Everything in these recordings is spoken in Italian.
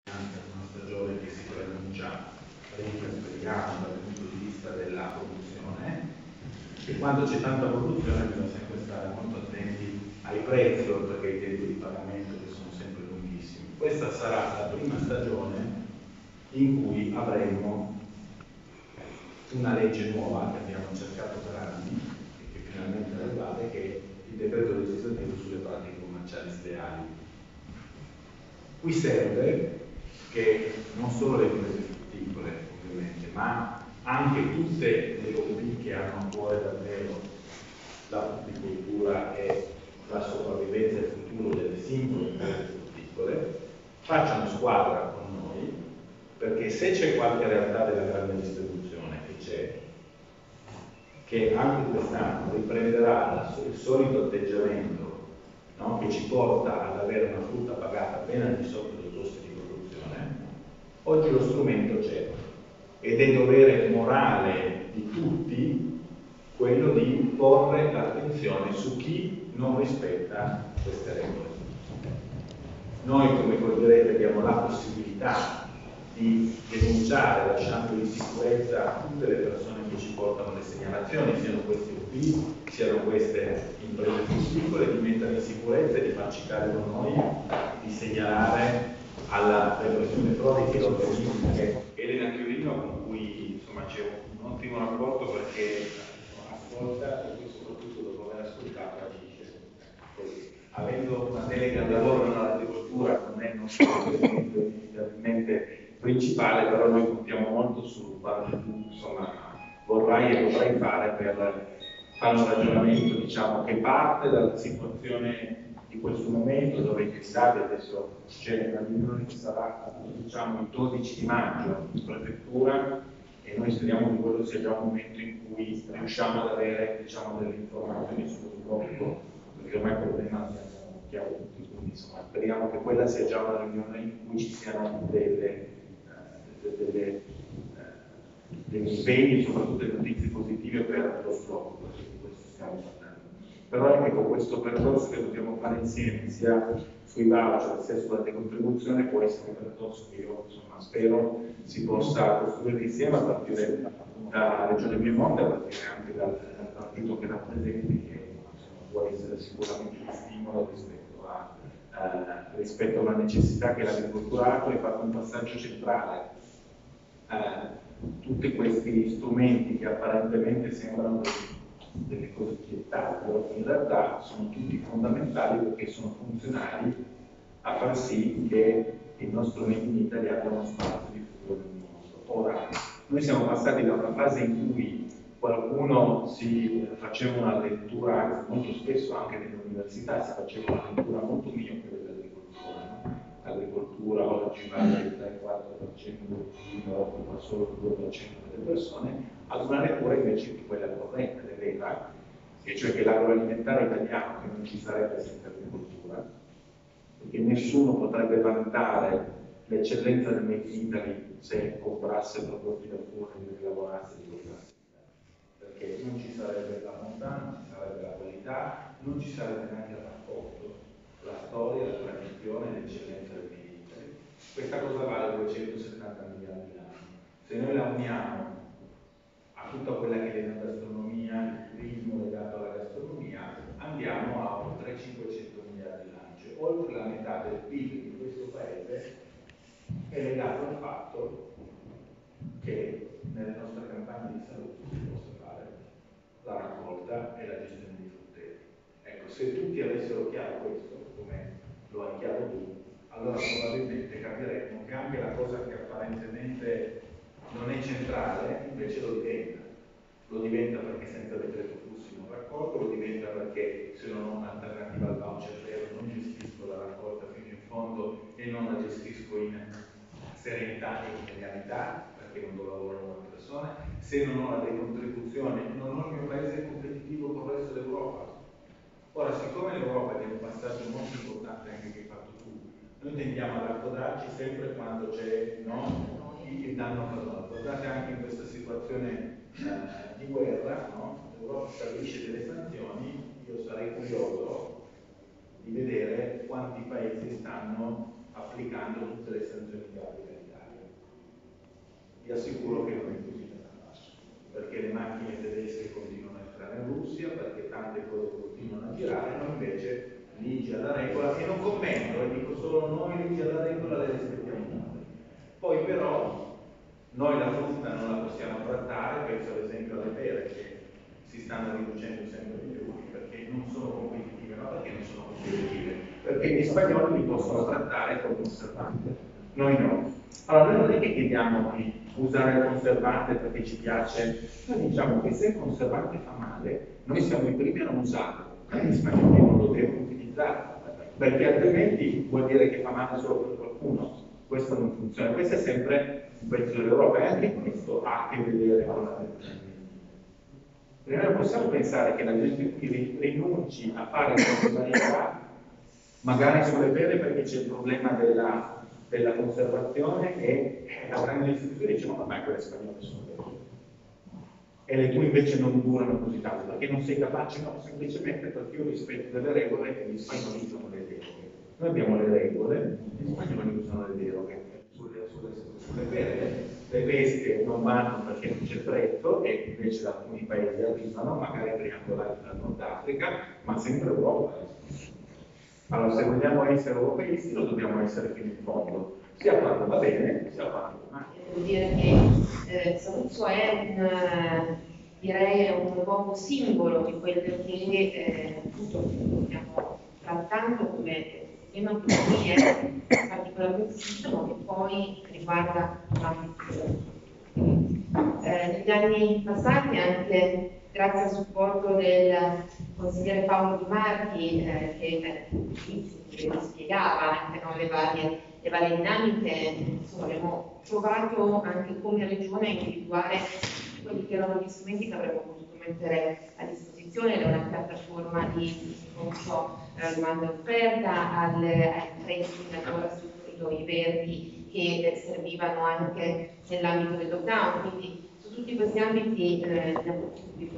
una stagione che si preannuncia ricca, speriamo, dal punto di vista della produzione, e quando c'è tanta produzione bisogna sempre stare molto attenti ai prezzi, oltre che ai tempi di pagamento che sono sempre lunghissimi. Questa sarà la prima stagione in cui avremo una legge nuova che abbiamo cercato per anni e che finalmente è arrivata, che è il decreto legislativo sulle pratiche commerciali sleali. Qui serve che non solo le imprese piccole, ovviamente, ma anche tutte le lobby che hanno a cuore davvero la frutticoltura e la sopravvivenza e il futuro delle singole imprese piccole, facciano squadra con noi, perché se c'è qualche realtà della grande distribuzione, che c'è, che anche quest'anno riprenderà il solito atteggiamento, no, che ci porta ad avere una frutta pagata appena al di sotto dei costi di produzione, oggi lo strumento c'è ed è dovere morale di tutti quello di porre l'attenzione su chi non rispetta queste regole. Noi, come coglierete, abbiamo la possibilità di denunciare, lasciando in sicurezza tutte le persone che ci portano le segnalazioni, siano questi OP, siano queste imprese più piccole, di mettere in sicurezza e di farci carico noi, di segnalare alla repressione frodi che l'organismo Elena Chiorino, con cui insomma c'è un ottimo rapporto, perché ascolta e poi soprattutto dopo aver ascoltato agisce. Avendo una delega al lavoro nell'agricoltura non è il nostro inizialmente principale, però noi contiamo molto su quanto tu insomma vorrai e potrai fare per fare un ragionamento, diciamo, che parte dalla situazione di questo momento, dove i candidati, adesso c'è una riunione che sarà, diciamo, il 12 di maggio in prefettura, e noi speriamo che quello sia già un momento in cui riusciamo ad avere, diciamo, delle informazioni sul pubblico, perché ormai il problema l'abbiamo chiaro tutti, quindi insomma speriamo che quella sia già una riunione in cui ci siano degli impegni, soprattutto delle notizie positive per lo sblocco, perché di questo stiamo parlando. Però ecco, questo percorso che dobbiamo fare insieme, sia sui voucher sia sulla decontribuzione, può essere un percorso che io insomma spero si possa costruire insieme, a partire dalla Regione Piemonte, a partire anche dal partito che rappresenti, che insomma, può essere sicuramente un stimolo rispetto alla necessità che l'agricoltura ha. Tu hai fatto un passaggio centrale. Tutti questi strumenti che apparentemente sembrano delle cose piettate, però in realtà sono tutti fondamentali, perché sono funzionali a far sì che il nostro Made in Italy abbia uno spazio di futuro nel mondo. Ora, noi siamo passati da una fase in cui qualcuno si faceva una lettura, molto spesso anche nelle università si faceva una lettura molto miope dell'agricoltura, no? L'agricoltura oggi vale il 3-4% del PIL, occupa solo il 2% delle persone, ad una lettura invece di quella corretta, dell'EVA, e cioè che l'agroalimentare italiano, che non ci sarebbe senza agricoltura, perché nessuno potrebbe vantare l'eccellenza del Made in Italy se comprasse prodotti da fuori e lavorasse di quella, perché non ci sarebbe la bontà, non ci sarebbe la qualità, non ci sarebbe neanche il rapporto, la storia, la tradizione, l'eccellenza del Made in Italy. Questa cosa vale 270 miliardi l'anno. Se noi la uniamo a tutta quella che è l'enogastronomia, il turismo legato alla gastronomia, andiamo a oltre 500 miliardi l'anno. Cioè, oltre la metà del PIL di questo paese è legato al fatto che nelle nostre campagne di salute si possa fare la raccolta e la gestione dei frutteti. Ecco, se tutti avessero chiaro questo, come lo hai chiaro tu, allora probabilmente capiremmo che anche la cosa che apparentemente non è centrale invece lo diventa. Lo diventa perché senza decreto flussi non raccolgo, lo diventa perché se non ho un'alternativa al voucher vero non gestisco la raccolta fino in fondo e non la gestisco in serenità e in legalità, perché non do lavoro a una persona. Se non ho la decontribuzione, non ho il mio paese competitivo con il resto d'Europa. Ora, siccome l'Europa è un passaggio molto importante anche che hai fatto tu, noi tendiamo ad accodarci sempre quando c'è il danno per noi. Guardate anche in questa situazione di guerra, no? L'Europa stabilisce delle sanzioni, io sarei curioso di vedere quanti paesi stanno applicando tutte le sanzioni che ha Vi assicuro che non è così, perché le macchine tedesche continuano a entrare in Russia, perché tante cose continuano a girare, noi invece ligi alla regola, e non commento, dico solo noi ligi alla regola le rispettiamo noi. Poi però noi la frutta non la possiamo trattare, penso ad esempio alle pere che si stanno riducendo sempre di più perché non sono competitive, ma perché non sono competitive? Perché gli spagnoli li possono trattare con conservante, noi no. Allora noi non è che chiediamo di usare il conservante perché ci piace, noi diciamo che se il conservante fa male, noi siamo i primi a non usarlo, gli spagnoli non lo devono utilizzare, perché altrimenti vuol dire che fa male solo per qualcuno. Questo non funziona, questo è sempre un pezzo dell'Europa e anche questo ha a che vedere con la tecnologia. Perché noi possiamo pensare che la gente qui rinunci a fare queste varietà, magari sulle pere perché c'è il problema della conservazione e avranno l'istituzione e dice ma ormai quelle spagnole sono vere. E le tue invece non durano così tanto, perché non sei capace, no, semplicemente perché io rispetto delle regole e gli spagnoli usano le deroghe. Noi abbiamo le regole, gli spagnoli usano le deroghe. Sulle pere, le pesche non vanno perché non c'è prezzo e invece da alcuni paesi arrivano, magari triangolati dal Nord Africa, ma sempre Europa. Allora, se vogliamo essere europeisti, lo dobbiamo essere fino in fondo. Sia quando va bene, sia quando va male. Devo dire che Saluzzo è direi un nuovo simbolo di quello che appunto stiamo trattando come tema che qui è particolarmente sentito, ma che poi riguarda l'ambito. Negli anni passati, anche grazie al supporto del consigliere Paolo Di Marchi, che spiegava anche no, le varie dinamiche, insomma, abbiamo provato anche come regione a individuare quelli che erano gli strumenti che avremmo potuto mettere a disposizione da una piattaforma di incontro domanda e offerta ai prezzi sui corridoi verdi che servivano anche nell'ambito del lockdown, quindi su tutti questi ambiti abbiamo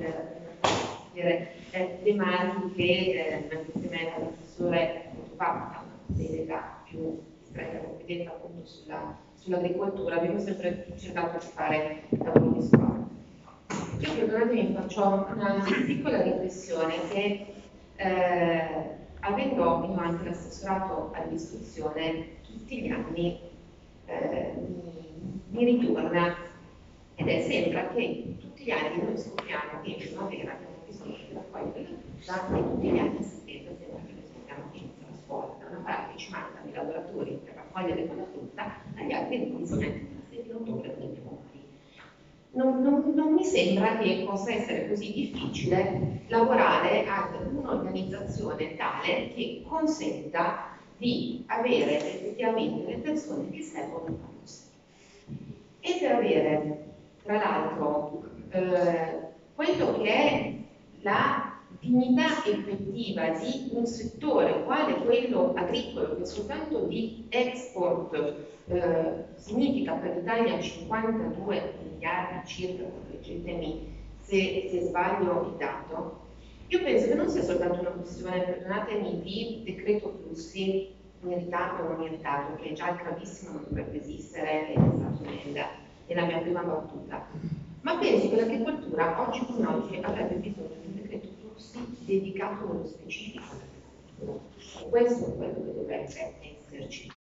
tematiche che insieme all'assessore fa una delega più stretta competenza appunto sull'agricoltura, abbiamo sempre cercato di fare lavoro di squadra. Io perdonatemi, faccio una piccola riflessione che avendo io anche l'assessorato all'istruzione tutti gli anni mi ritorna ed sembra che tutti gli anni noi scopriamo che in primavera abbiamo bisogno di raccogliere la frutta e tutti gli anni a settembre sembra che noi scopriamo che inizia la scuola. Da una parte ci mandano i lavoratori per raccogliere quella frutta, dagli altri non si mettono a 7 ottobre per i pomodori. Non mi sembra che possa essere così difficile lavorare ad un'organizzazione tale che consenta di avere effettivamente le persone che servono in paese. E per avere, tra l'altro, quello che è la dignità effettiva di un settore quale quello agricolo, che soltanto di export significa per l'Italia 52 miliardi circa, correggetemi se sbaglio il dato, io penso che non sia soltanto una questione, perdonatemi, di decreto flussi meritato o non meritato, che già gravissimo non dovrebbe esistere, è stato nella mia prima battuta, ma penso che l'agricoltura oggi come oggi avrebbe bisogno di un decreto flussi dedicato nello specifico. Questo è quello che dovrebbe esserci.